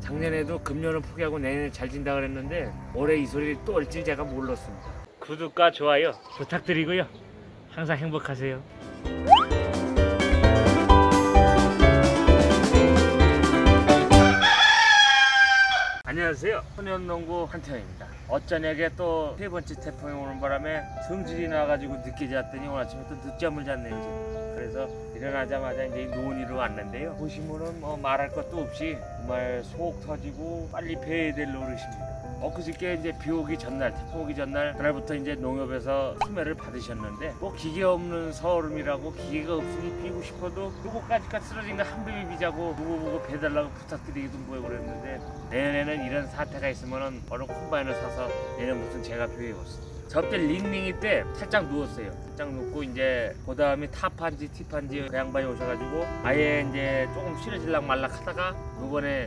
작년에도 금년을 포기하고 내년에 잘 진다 그랬는데 올해 이 소리를 또 올지 제가 몰랐습니다. 구독과 좋아요 부탁드리고요. 항상 행복하세요. 안녕하세요. 소년농구 한태형입니다. 어쩌냐게 또 세 번째 태풍이 오는 바람에 성질이 나가지고 늦게 잤더니 오늘 아침에 또 늦잠을 잤네요. 지금. 그래서 일어나자마자 이제 논의로 왔는데요. 보시면은 뭐 말할 것도 없이 정말 속 터지고 빨리 배야 될 노릇입니다. 엊그저께 이제 비 오기 전날, 태풍 오기 전날 그날부터 이제 농협에서 수매를 받으셨는데 뭐 기계 없는 서울음이라고 기계가 없으니 비고 싶어도 누구까지까지 쓰러진 거 한 배비 비자고 누구 보고 배달라고 부탁드리기도 뭐고 그랬는데 내년에는 이런 사태가 있으면은 어느 콤바인을 사서 내년부터는 제가 비워봤습니다. 저때 링링이 때 살짝 누웠어요. 살짝 눕고 이제 그 다음에 탑한지 팁한지 그 양반이 오셔가지고 아예 이제 조금 싫어질락 말락 하다가 이번에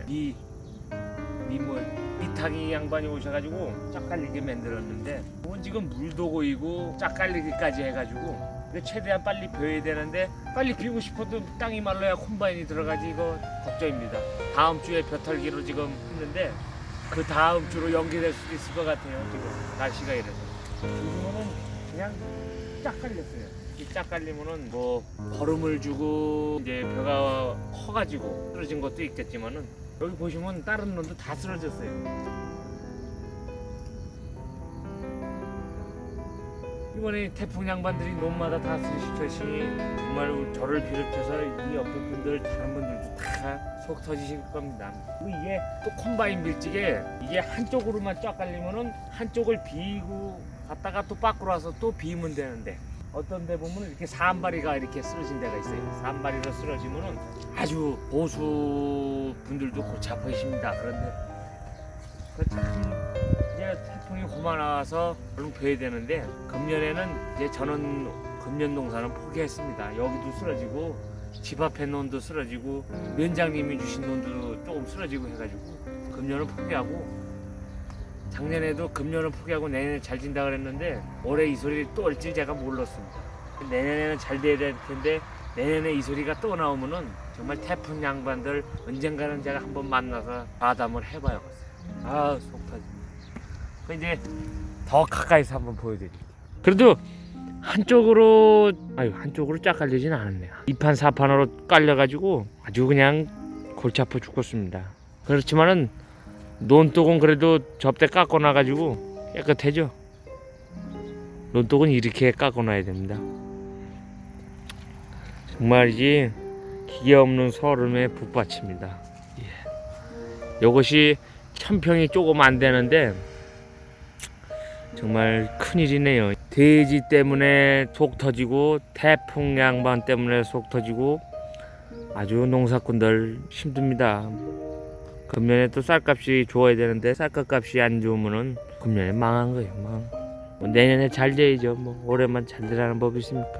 미탕이 양반이 오셔가지고 짝깔리게 만들었는데 그건 지금 물도 고이고 짝깔리기까지 해가지고 최대한 빨리 비워야 되는데 빨리 비우고 싶어도 땅이 말라야 콤바인이 들어가지 이거 걱정입니다. 다음 주에 벼털기로 지금 했는데 그 다음 주로 연기될 수도 있을 것 같아요. 지금 날씨가 이래서 지금은 그냥 짝 깔렸어요. 이 짝 깔리면은 뭐 거름을 주고 이제 벼가 커가지고 쓰러진 것도 있겠지만은 여기 보시면 다른 놈도 다 쓰러졌어요. 이번에 태풍 양반들이 논마다 다 쓰러지시니 정말 저를 비롯해서 이 옆에 분들 다른 분들도 다 속 터지실 겁니다. 그리고 이게 또 콤바인 밀직에 이게 한쪽으로만 쫙 깔리면은 한쪽을 비고 갔다가 또 밖으로 와서 또 비면 되는데 어떤 데 보면 이렇게 산발이가 이렇게 쓰러진 데가 있어요. 산발이로 쓰러지면은 아주 보수 분들도 골치 아프십니다. 그런데 참 이제 태풍이 고만 와서 얼른 벼야 되는데 금년에는 이제 저는 금년 농사는 포기했습니다. 여기도 쓰러지고 집 앞에 논도 쓰러지고 면장님이 주신 논도 조금 쓰러지고 해가지고 금년은 포기하고 작년에도 금년을 포기하고 내년에 잘 진다 그랬는데 올해 이 소리를 또 올지 제가 몰랐습니다. 내년에는 잘 돼야 될 텐데 내년에 이 소리가 또 나오면은 정말 태풍 양반들 언젠가는 제가 한번 만나서 가담을 해봐야겠어요. 아, 속 터집니다. 이제 더 가까이서 한번 보여드릴게요. 그래도 한쪽으로 쫙 깔리진 않았네요. 2판 4판으로 깔려가지고 아주 그냥 골치 아파 죽겠습니다. 그렇지만은 논독은 그래도 접대 깎아놔가지고 깨끗해져. 논독은 이렇게 깎아놔야 됩니다. 정말이지 기계 없는 서름의 북받칩니다. 이것이 천평이 조금 안 되는데 정말 큰일이네요. 돼지 때문에 속 터지고 태풍 양반 때문에 속 터지고 아주 농사꾼들 힘듭니다. 금년에 또 쌀값이 좋아야 되는데 쌀값이 안 좋으면은 금년에 망한 거예요. 뭐 내년에 잘 돼야죠. 뭐 올해만 잘 되라는 법이 있습니까?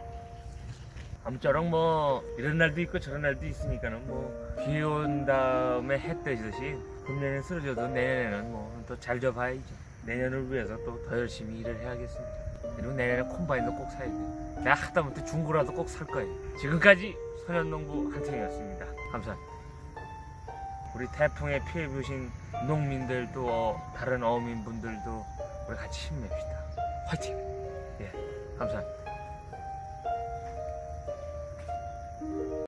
아무쪼록 뭐 이런 날도 있고 저런 날도 있으니까는 뭐 비 온 다음에 해 뜨듯이 금년에 쓰러져도 내년에는 뭐 또 잘 져봐야죠. 내년을 위해서 또 더 열심히 일을 해야겠습니다. 그리고 내년에 콤바인도 꼭 사야 돼요. 내가 하다못해 중고라도 꼭 살 거예요. 지금까지 소년농부 한태형이었습니다. 감사합니다. 우리 태풍에 피해 보신 농민들도 다른 어민분들도 우리 같이 힘냅시다. 화이팅! 예, 감사합니다.